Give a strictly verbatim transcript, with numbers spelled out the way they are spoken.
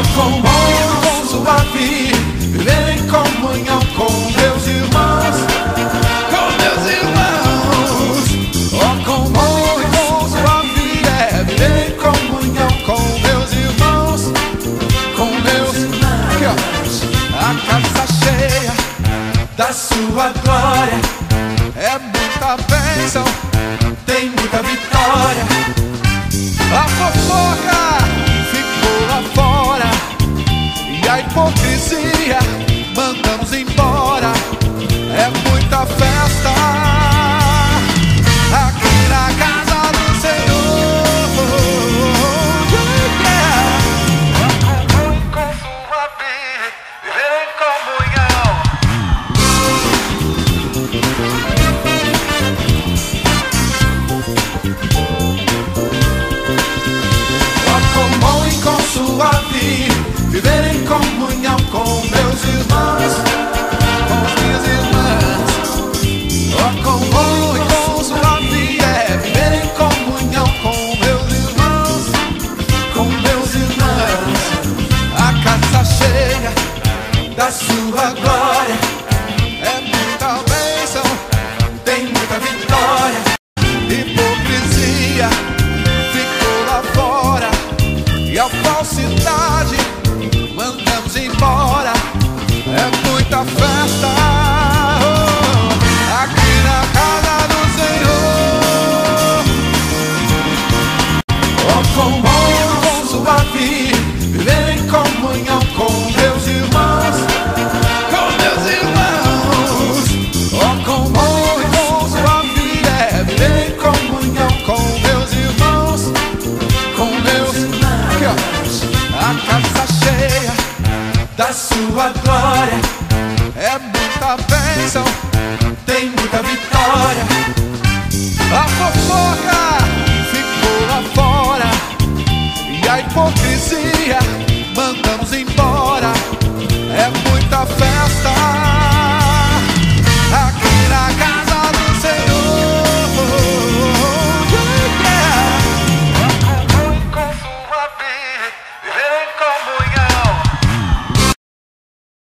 comunhão com sua vida, viver em comunhão com meus irmãos, com meus irmãos. Oh, comunhão com sua vida, é viver em comunhão com meus irmãos, com meus irmãos. A casa cheia da sua glória, é muita bênção, tem muita vitória. A fofoca ficou lá fora e a hipocrisia mandamos embora. É muita festa aqui na casa do Senhor. Yeah. Com sua vida, viver em comunhão. Comunhão com sua vida, viver em comunhão com meus irmãos, com as minhas irmãs. Oh, comunhão com sua vida, é viver em comunhão com meus irmãos, com meus irmãos. A casa cheia da sua glória, é muita bênção, tem muita vitória. Hipocrisia ficou lá fora e a falsidade mandamos embora. É muita festa, oh, aqui na casa do Senhor. Oh, comunhão com sua vida, viver em comunhão com meus irmãos, com meus irmãos. Oh, comunhão com sua vida, é viver em comunhão com meus irmãos, com meus irmãos. A casa cheia da sua glória, é muita bênção, tem muita vitória. A fofoca ficou lá fora e a hipocrisia mandamos embora. É muita